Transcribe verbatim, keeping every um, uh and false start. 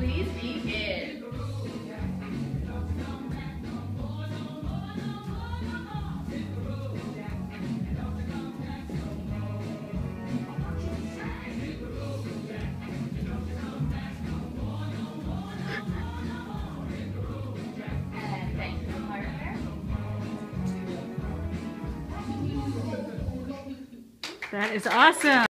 Please begin. And thank you for the partner. That is awesome.